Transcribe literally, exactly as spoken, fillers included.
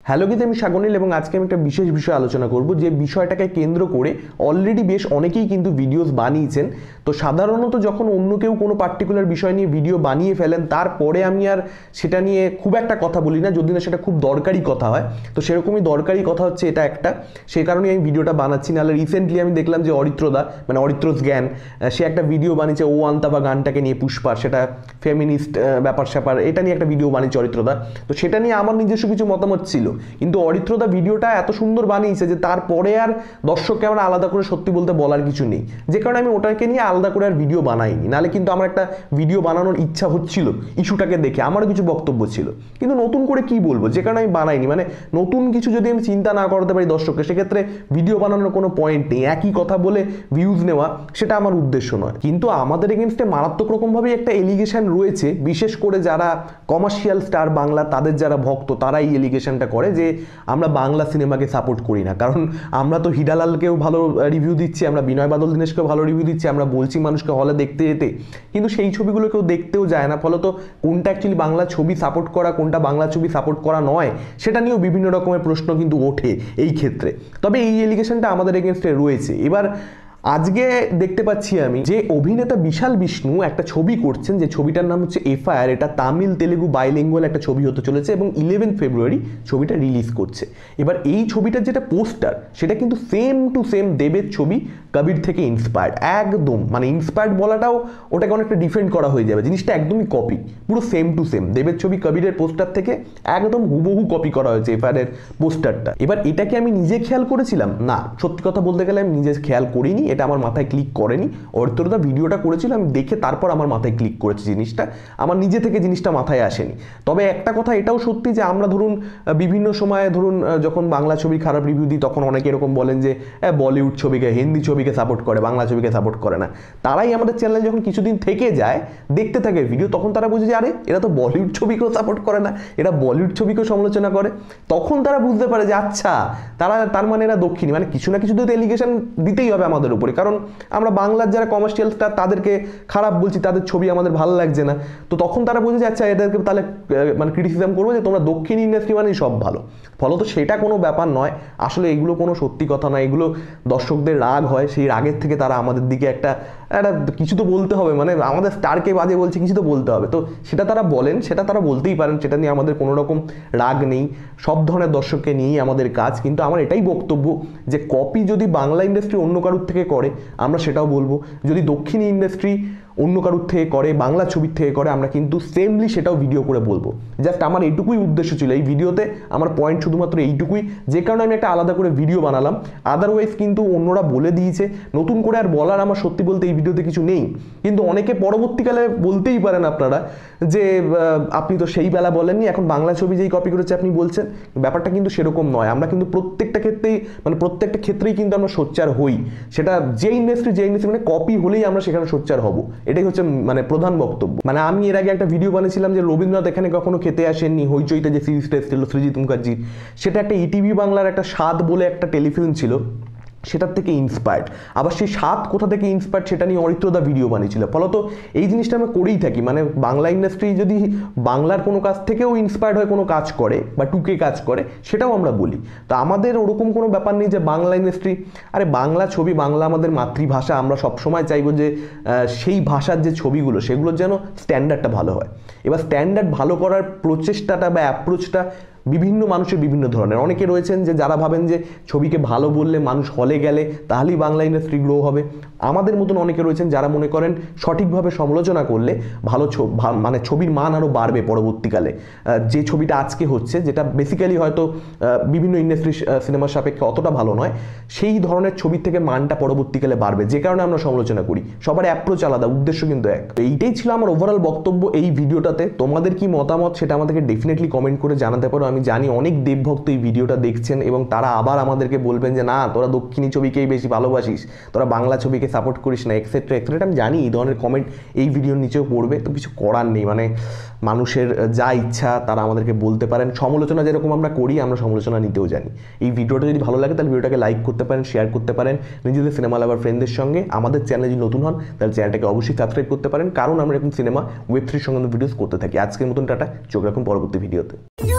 Hello গীতে আমি সাগনিল এবং আজকে আমি একটা বিশেষ বিষয় আলোচনা করব যে বিষয়টাকে কেন্দ্র করে অলরেডি বেশ অনেকেই কিন্তু ভিডিওস বানিয়েছেন। তো সাধারণত যখন অন্য কেউ কোনো পার্টিকুলার বিষয় নিয়ে ভিডিও বানিয়ে ফেলেন তারপরে আমি আর সেটা নিয়ে খুব একটা কথা বলি না, যদি না সেটা খুব দরকারি কথা হয়। তো সেরকমই দরকারি কথা হচ্ছে এটা একটা, সেই কারণেই আমি ভিডিওটা বানাচ্ছি। নাহলে রিসেন্টলি আমি দেখলাম যে অরিত্রদা মানে অরিত্রস জ্ঞান সে একটা ভিডিও বানিয়েছে ও আন্তাবা গানটাকে নিয়ে, পুষ্পার, সেটা ফেমিনিস্ট ব্যাপার স্যাপার এটা নিয়ে একটা ভিডিও বানিয়েছে অরিত্রদা। তো সেটা নিয়ে আমার নিজস্ব কিছু মতামত ছিল, কিন্তু অরিত্রদা ভিডিওটা এত সুন্দর বানিয়েছে যে তারপরে আর দর্শককে আমার আলাদা করে সত্যি বলতে বলার কিছু নেই, যে কারণে আমি ওটাকে নিয়ে আলাদা করে আর ভিডিও বানাইনি। নাহলে কিন্তু আমার একটা ভিডিও বানানোর ইচ্ছা হচ্ছিল ইস্যুটাকে দেখে, আমারও কিছু বক্তব্য ছিল, কিন্তু নতুন করে কি বলবো যে কারণে আমি বানাইনি। মানে নতুন কিছু যদি আমি চিন্তা না করতে পারি দর্শককে, সেক্ষেত্রে ভিডিও বানানোর কোনো পয়েন্ট নেই। একই কথা বলে ভিউজ নেওয়া সেটা আমার উদ্দেশ্য নয়। কিন্তু আমাদের এগেনস্টে মারাত্মক রকমভাবেই একটা এলিগেশন রয়েছে, বিশেষ করে যারা কমার্শিয়াল স্টার বাংলা তাদের যারা ভক্ত তারা এই এলিগেশনটা করে যে আমরা বাংলা সিনেমাকে সাপোর্ট করি না। কারণ আমরা তো হিরালালকেও ভালো রিভিউ দিচ্ছি, আমরা বিনয় বাদল দীনেশকেও ভালো রিভিউ দিচ্ছি, আমরা বলছি মানুষকে হলে দেখতে যেতে, কিন্তু সেই ছবিগুলো কেউ দেখতেও যায় না। ফলত কোনটা অ্যাকচুয়ালি বাংলা ছবি সাপোর্ট করা, কোনটা বাংলা ছবি সাপোর্ট করা নয়, সেটা নিয়েও বিভিন্ন রকমের প্রশ্ন কিন্তু ওঠে এই ক্ষেত্রে। তবে এই এলিগেশনটা আমাদের এগেনস্টে রয়েছে। এবার আজকে দেখতে পাচ্ছি আমি যে অভিনেতা বিশাল বিষ্ণু একটা ছবি করছেন, যে ছবিটার নাম হচ্ছে এফআইআর। এটা তামিল তেলেগু বাইলিঙ্গুয়াল একটা ছবি হতে চলেছে এবং ইলেভেন্থ ফেব্রুয়ারি ছবিটা রিলিজ করছে। এবার এই ছবিটার যেটা পোস্টার সেটা কিন্তু সেম টু সেম দেবের ছবি কবির থেকে ইন্সপায়ার্ড, একদম মানে ইন্সপায়ার্ড বলাটাও ওটাকে অনেকটা ডিফেন্ড করা হয়ে যাবে, জিনিসটা একদমই কপি, পুরো সেম টু সেম দেবের ছবি কবিরের পোস্টার থেকে একদম হুবহু কপি করা হয়েছে এফআইআর এর পোস্টারটা। এবার এটাকে আমি নিজে খেয়াল করেছিলাম না, সত্যি কথা বলতে গেলে আমি নিজে খেয়াল করিনি, এটা আমার মাথায় ক্লিক করেনি। অরিত্রদা ভিডিওটা করেছিল, আমি দেখে তারপর আমার মাথায় ক্লিক করেছি জিনিসটা, আমার নিজে থেকে জিনিসটা মাথায় আসেনি। তবে একটা কথা এটাও সত্যি যে আমরা ধরুন বিভিন্ন সময়ে ধরুন যখন বাংলা ছবি খারাপ রিভিউ দিই তখন অনেকে এরকম বলেন যে বলিউড ছবিকে হিন্দি ছবিকে সাপোর্ট করে, বাংলা ছবিকে সাপোর্ট করে না। তারাই আমাদের চ্যানেলে যখন কিছুদিন থেকে যায় দেখতে থাকে ভিডিও, তখন তারা বুঝে যে আরে এরা তো বলিউড ছবিকেও সাপোর্ট করে না, এরা বলিউড ছবিকেও সমালোচনা করে। তখন তারা বুঝতে পারে যে আচ্ছা তারা তার মানে এরা দক্ষিণী, মানে কিছু না কিছু তো এলিগেশন দিতেই হবে আমাদের উপরে, কারণ আমরা বাংলার যারা কমার্শিয়াল স্টার তাদেরকে খারাপ বলছি, তাদের ছবি আমাদের ভালো লাগছে না। তো তখন তারা বুঝে যাচ্ছে এদেরকে তাহলে মানে ক্রিটিসিজম করবো যে তোমরা দক্ষিণ ইন্ডাস্ট্রি মানেই সব ভালো। ফলত সেটা কোনো ব্যাপার নয়, আসলে এগুলো কোনো সত্যি কথা নয়, এগুলো দর্শকদের রাগ হয়, সেই রাগের থেকে তারা আমাদের দিকে একটা একটা কিছু তো বলতে হবে, মানে আমাদের স্টারকে বাজে বলছে কিছু তো বলতে হবে, তো সেটা তারা বলেন, সেটা তারা বলতেই পারেন, সেটা নিয়ে আমাদের কোনো রকম রাগ নেই। সব ধরনের দর্শককে নিয়েই আমাদের কাজ। কিন্তু আমার এটাই বক্তব্য যে কপি যদি বাংলা ইন্ডাস্ট্রি অন্য কারোর থেকে করে আমরা সেটাও বলবো, যদি দক্ষিণী ইন্ডাস্ট্রি অন্য কারোর থেকে করে, বাংলা ছবির থেকে করে, আমরা কিন্তু সেমলি সেটাও ভিডিও করে বলবো। জাস্ট আমার এইটুকুই উদ্দেশ্য ছিল এই ভিডিওতে, আমার পয়েন্ট শুধুমাত্র এইটুকুই, যে কারণে আমি একটা আলাদা করে ভিডিও বানালাম। আদারওয়াইজ কিন্তু অন্যরা বলে দিয়েছে, নতুন করে আর বলার আমার সত্যি বলতে এই ভিডিওতে কিছু নেই। কিন্তু অনেকে পরবর্তীকালে বলতেই পারেন আপনারা যে আপনি তো সেই বেলা বলেননি, এখন বাংলা ছবি যেই কপি করেছে আপনি বলছেন। ব্যাপারটা কিন্তু সেরকম নয়, আমরা কিন্তু প্রত্যেকটা ক্ষেত্রেই মানে প্রত্যেকটা ক্ষেত্রেই কিন্তু আমরা সোচ্চার হই, সেটা যে ইন্ডাস্ট্রি যে ইন্ডাস্ট্রি মানে কপি হলেই আমরা সেখানে সোচ্চার হব, এটাই হচ্ছে মানে প্রধান বক্তব্য। মানে আমি এর আগে একটা ভিডিও বানিয়েছিলাম যে রবীন্দ্রনাথ এখানে কখনো খেতে আসেননি, হইচইতে যে সিরিজটা এসেছিল সৃজিত মুখার্জির, সেটা একটা ইটিভি বাংলার একটা স্বাদ বলে একটা টেলিফিল্ম ছিল, সেটার থেকে ইন্সপায়ার্ড। আবার সেই স্বাদ কোথা থেকে ইন্সপায়ার্ড সেটা নিয়ে অরিত্রদা ভিডিও বানিয়েছিল। ফলত এই জিনিসটা আমরা করেই থাকি, মানে বাংলা ইন্ডাস্ট্রি যদি বাংলার কোনো কাজ থেকেও ইন্সপায়ার্ড হয়ে কোনো কাজ করে বা টুকে কাজ করে সেটাও আমরা বলি। তো আমাদের ওরকম কোনো ব্যাপার নেই যে বাংলা ইন্ডাস্ট্রি, আরে বাংলা ছবি, বাংলা আমাদের মাতৃভাষা, আমরা সবসময় চাইবো যে সেই ভাষার যে ছবিগুলো সেগুলোর যেন স্ট্যান্ডার্ডটা ভালো হয়। এবার স্ট্যান্ডার্ড ভালো করার প্রচেষ্টাটা বা অ্যাপ্রোচটা বিভিন্ন মানুষের বিভিন্ন ধরনের। অনেকে রয়েছেন যে যারা ভাবেন যে ছবিকে ভালো বললে মানুষ হলে গেলে তাহলেই বাংলা ইন্ডাস্ট্রি গ্রো হবে। আমাদের মতন অনেকে রয়েছেন যারা মনে করেন সঠিকভাবে সমালোচনা করলে ভালো মানে ছবির মান আরও বাড়বে পরবর্তীকালে। যে ছবিটা আজকে হচ্ছে, যেটা বেসিক্যালি হয়তো বিভিন্ন ইন্ডাস্ট্রি সিনেমার সাপেক্ষে অতটা ভালো নয়, সেই ধরনের ছবির থেকে মানটা পরবর্তীকালে বাড়বে, যে কারণে আমরা সমালোচনা করি। সবার অ্যাপ্রোচ আলাদা, উদ্দেশ্য কিন্তু এক। এইটাই ছিল আমার ওভারঅল বক্তব্য এই ভিডিওটাতে। তোমাদের কি মতামত সেটা আমাদেরকে ডেফিনেটলি কমেন্ট করে জানাতে পারো। আমি জানি অনেক দেবভক্ত এই ভিডিওটা দেখছেন এবং তারা আবার আমাদেরকে বলবেন যে না তোরা দক্ষিণী ছবিকেই বেশি ভালোবাসিস, তোরা বাংলা ছবিকে সাপোর্ট করিস না, এক্সেট্রা এক্সেট্রা। আমি জানি এই ধরনের কমেন্ট এই ভিডিওর নিচেও পড়বে, তো কিছু করার নেই। মানে মানুষের যা ইচ্ছা তারা আমাদেরকে বলতে পারেন। সমালোচনা যেরকম আমরা করি, আমরা সমালোচনা নিতেও জানি। এই ভিডিওটা যদি ভালো লাগে তাহলে ভিডিওটাকে লাইক করতে পারেন, শেয়ার করতে পারেন নিজেদের সিনেমা লাভার ফ্রেন্ডদের সঙ্গে। আমাদের চ্যানেলে যদি নতুন হন তাহলে চ্যানেলটাকে অবশ্যই সাবস্ক্রাইব করতে পারেন, কারণ আমরা এরকম সিনেমা ওয়েব থ্রি সংক্রান্ত ভিডিওস করতে থাকি। আজকের মতন টাটা, চোখ রাখুন পরবর্তী ভিডিওতে।